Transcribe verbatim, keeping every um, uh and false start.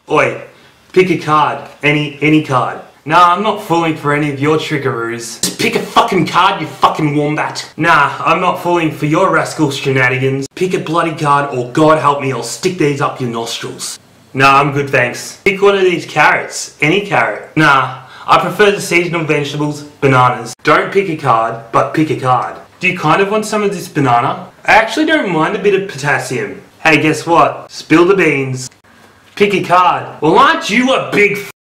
Oi, pick a card. Any, any card. Nah, I'm not falling for any of your trickeroos. Just pick a fucking card, you fucking wombat. Nah, I'm not falling for your rascal shenanigans. Pick a bloody card or God help me, I'll stick these up your nostrils. Nah, I'm good thanks. Pick one of these carrots. Any carrot. Nah, I prefer the seasonal vegetables, bananas. Don't pick a card, but pick a card. Do you kind of want some of this banana? I actually don't mind a bit of potassium. Hey, guess what? Spill the beans. Pick a card. Well, aren't you a big f